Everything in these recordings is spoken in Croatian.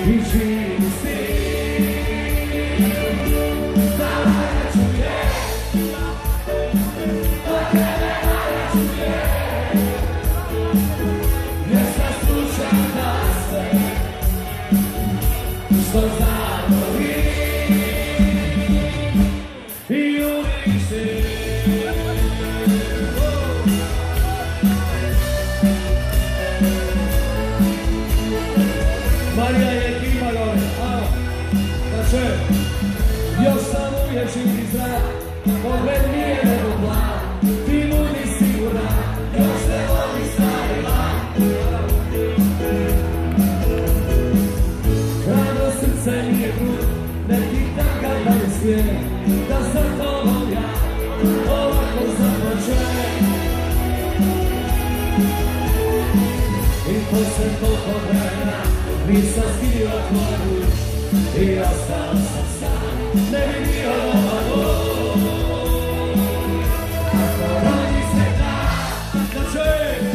i živi si. Što zamori i uništi. Marija je kima gore, kaže, još sam uvijek živi zrak, pogled nije nego plan, ti budi siguran, još te voli stari lan. Hrano srce nije krut, neki takav da je svijet, da sam tobom ja ovako započet. I posle toliko vremena nisam skidio tvoju i ostao sam sam, ne bi bio ovako. Radi se dan, da čujem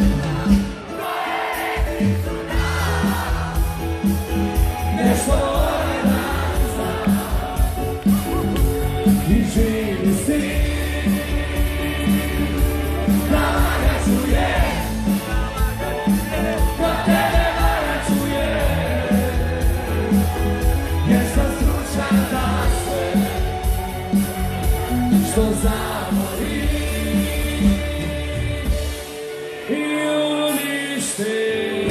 nešto ovaj dan zna i živi si, da ga čuje, kod tebe ga čuje, jer sam stručan da sve što zamori i uništi.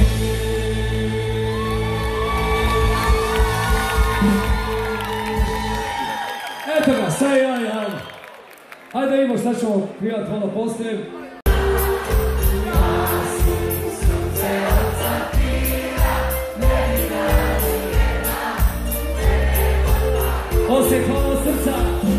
Eto ga, sve ja. Ajde imamo, sad ćemo prijavati malo poslije. Osjek hvala srca.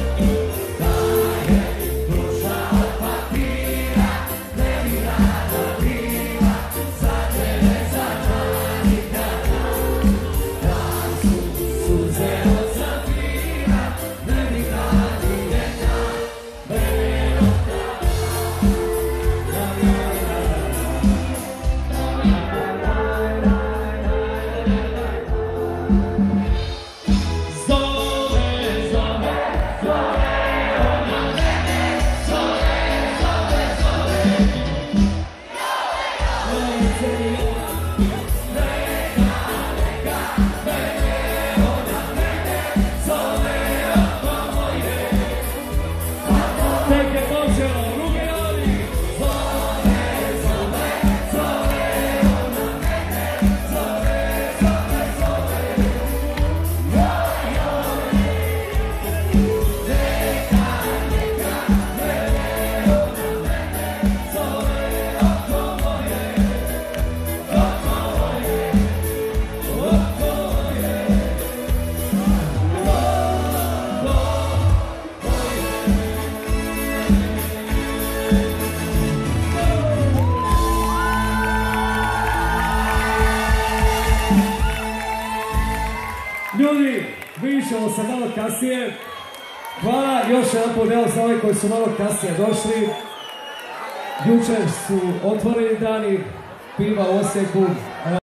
Ljudi, vidit ćemo se malo kasnije. Hvala još jedan podijel za ove koji su malo kasnije došli. Jučer su otvoreni dani piva u Osijeku.